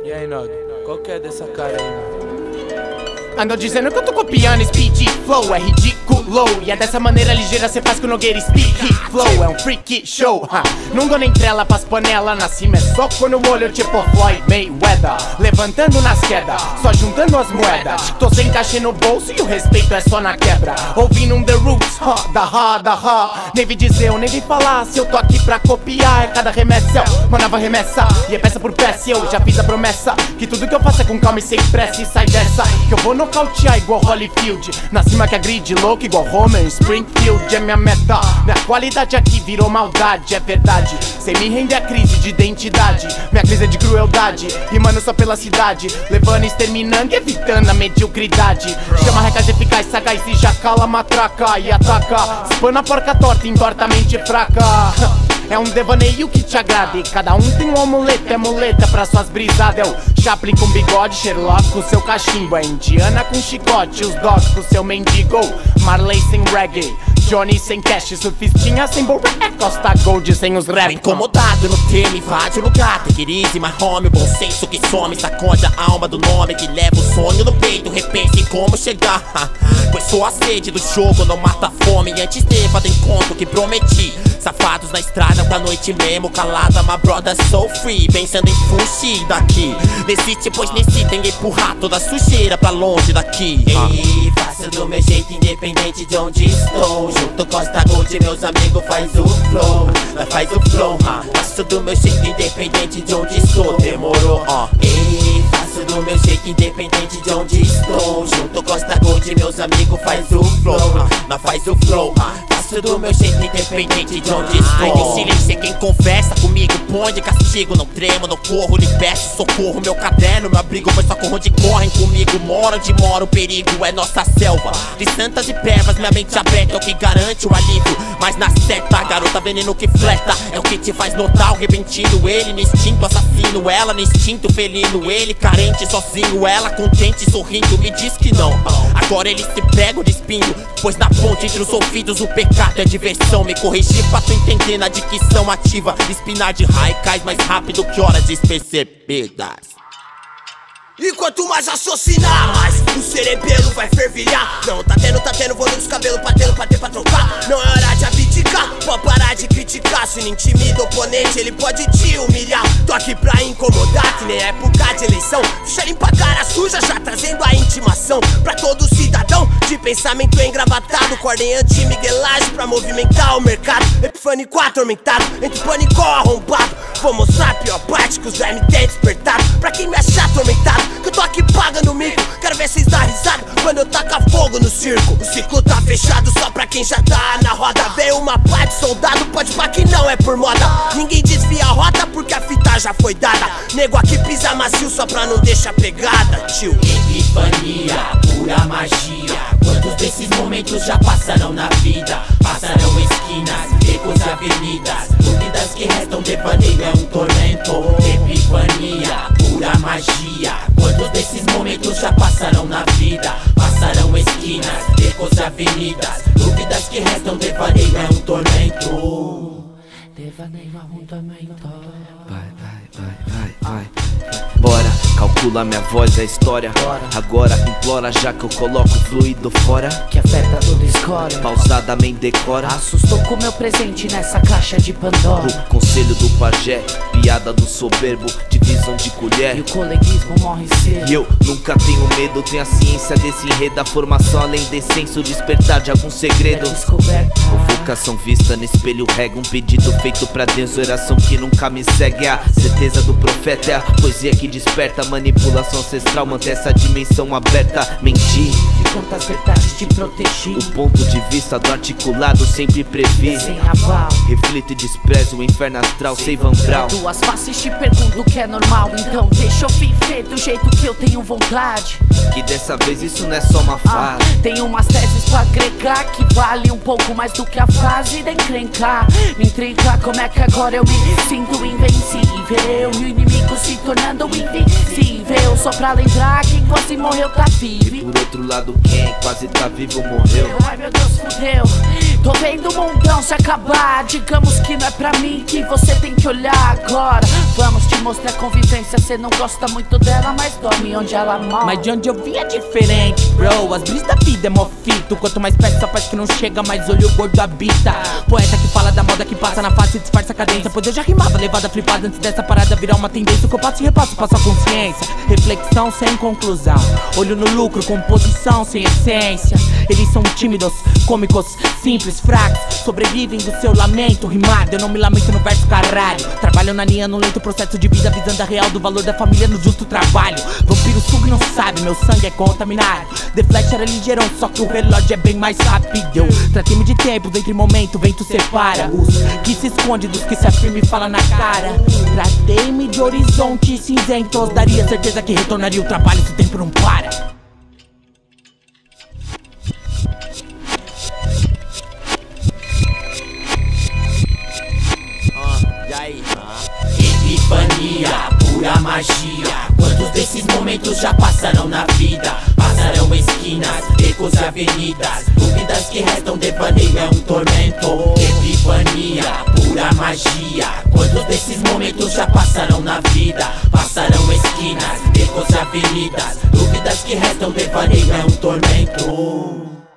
E aí, Nog, qual que é dessa cara aí, mano? Andam dizendo que eu tô copiando speed flow, é ridículo. E é dessa maneira ligeira cê faz que o Nogueira speak flow. É um freak show, não dou nem trela pras panela. Na cima é soco no olho tipo Floyd Mayweather. Levantando nas quedas, só juntando as moedas. Tô sem cachê no bolso e o respeito é só na quebra. Ouvindo um The Roots, da nem vi dizer ou nem vi falar. Se eu tô aqui pra copiar, é cada remessa uma nova remessa. E é peça por peça, eu já fiz a promessa que tudo que eu faço é com calma e sem pressa. E sai dessa, que eu vou nocautear igual Holyfield. Na cima que é grid louco igual Homer Springfield. É minha meta, minha qualidade aqui virou maldade. É verdade, sem me render a crise de identidade. Minha crise é de crueldade, rimando só pela cidade, levando, exterminando e evitando a mediocridade. Chama recas eficaz, sagaz e já cala a matraca. E ataca, espana a porca torta, entorta a mente fraca. É um devaneio que te agrada e cada um tem um amuleto, é muleta pra suas brisadas. É o Chaplin com bigode, Sherlock com seu cachimbo. É Indiana com chicote, os dogs com seu mendigo. Marley sem reggae, Johnny sem cash, surfistinha sem borré, Costa Gold sem os rap. Incomodado no tema, invade o lugar. Take it easy, my homie, bom senso que some. Sacode a alma do nome que leva o sonho no peito. Repense em como chegar, pois sou a sede do jogo, não mata a fome. Antes de fazer encontro que prometi. Safados na estrada da noite mesmo, calada, my brother so free. Pensando em fugir daqui. Desiste, pois necessitem empurrar toda a sujeira pra longe daqui. Ei, faço do meu jeito independente de onde estou. Junto Costa Gold, meus amigos, faz o flow. Nós faz o flow, faço do meu jeito independente de onde estou. Demorou, Ei, faço do meu jeito independente de onde estou. Junto Costa Gold, meus amigos, faz o flow. Nós faz o flow, faço do meu jeito independente de onde estou. Em silêncio quem conversa comigo, põe de castigo. Não tremo, não corro, lhe peço socorro. Meu caderno, meu abrigo, pois só corro onde correm comigo. Moro onde mora, o perigo é nossa selva. De santas e pervas, minha mente aberta é o que garante o alívio. Mas na seta, garota veneno que fleta é o que te faz notar o repentino. Ele no instinto assassino, ela no instinto felino. Ele carente, sozinho, ela contente, sorrindo. Me diz que não, agora ele se pega de espinho. Pois na ponte entre os ouvidos o pecado é diversão. Me corrigir pra tu entender na dicção ativa. Espinar de raio cais mais rápido que horas despercebidas. E quanto mais raciocinar, mais o cerebelo vai fervilhar. Não, tá tendo, vou nos cabelos batendo pra ter pra trocar. Não é hora de abdicar, pode parar de criticar. Se não intimida o oponente, ele pode te humilhar. Tô aqui pra incomodar, que nem época de eleição. Ficha limpa a cara suja, já trazendo a intimação pra todo cidadão de pensamento engravatado. Cordem anti-miguelagem pra movimentar o mercado. Epifânico atormentado, entre pânico arrombado. Vou mostrar a pior parte que os vermes têm despertado. Pra quem me achar atormentado, que eu tô aqui pagando mico. Quero ver vocês dar risada quando eu tacar fogo no circo. O ciclo tá fechado só pra quem já tá na roda. Veio uma pá de soldado, pode pá que não é por moda. Ninguém desvia a rota porque a fita já foi dada. Nego aqui pisa macio só pra não deixar pegada, tio. Epifania, pura magia. Quantos desses momentos já passaram na vida? Passarão esquinas, becos e avenidas. Dúvidas que restam, devaneio é um tormento. Epifania, pura magia. Quantos desses momentos já passaram na vida? Passarão esquinas, becos e avenidas. Dúvidas que restam, devaneio é um tormento. Devaneio é um tormento. Vai. Bora, calcula minha voz, é a história. Agora implora já que eu coloco o fluido fora. Que afeta toda a escória. Pausadamente decora. Assustou com meu presente nessa caixa de Pandora. O conselho do pajé, piada do soberbo, divisão de colher. E o coleguismo morre cedo. E eu nunca tenho medo, tenho a ciência desse enredo. A formação além de senso, despertar de algum segredo. Descoberta. Vocação vista no espelho rega. Um pedido feito pra Deus, oração que nunca me segue. A certeza do profeta é a poesia que desperta. Manipulação ancestral, manter essa dimensão aberta. Mentir, de quantas verdades te protegi. o ponto de vista do articulado sempre previ. Sem aval, Reflito e desprezo o inferno astral, sem Van Brau. duas faces te pergunto o que é normal. Então deixa eu viver do jeito que eu tenho vontade. Que dessa vez isso não é só uma fase. Tenho umas teses pra agregar que vale um pouco mais do que a frase de encrencar. Me intrincar como é que agora eu me sinto invencível. E o inimigo se tornando invisível. Só pra lembrar quem quase morreu tá vivo. Por outro lado quem quase tá vivo morreu. Ai meu Deus, fudeu. Tô vendo o mundão se acabar. Digamos que não é pra mim que você tem que olhar agora. Vamos te mostrar a convivência. Cê não gosta muito dela, mas dorme onde ela mora. Mas de onde eu vim é diferente, bro. As brisas da vida é mó fito. Quanto mais perto só faz que não chega, mais olho gordo habita. Poeta que fala da moda que passa na face e disfarça a cadência. Pois eu já rimava, levada flipada antes dessa parada virar uma tendência. O que eu passo e repasso, passo a consciência. Reflexão sem conclusão. Olho no lucro, composição sem essência. Eles são tímidos, cômicos, simples, fracos. Sobrevivem do seu lamento rimado. Eu não me lamento no verso, caralho. Trabalho na linha, no lento processo de vida, visando a real do valor da família no justo trabalho. Vampiro suga e não sabe, meu sangue é contaminado. The Flash era ligeirão, só que o relógio é bem mais rápido. Eu tratei-me de tempos, entre momento, vento separa os que se esconde dos que se afirma e fala na cara. Tratei-me de horizontes cinzentos. Daria certeza que retornaria o trabalho se o tempo não para. Epifania, pura magia. Quantos desses momentos já passaram na vida? Passarão esquinas, becos e avenidas. Dúvidas que restam, devaneio é um tormento. Epifania, pura magia. Quantos desses momentos já passaram na vida? Passarão esquinas, becos e avenidas. Dúvidas que restam, devaneio é um tormento.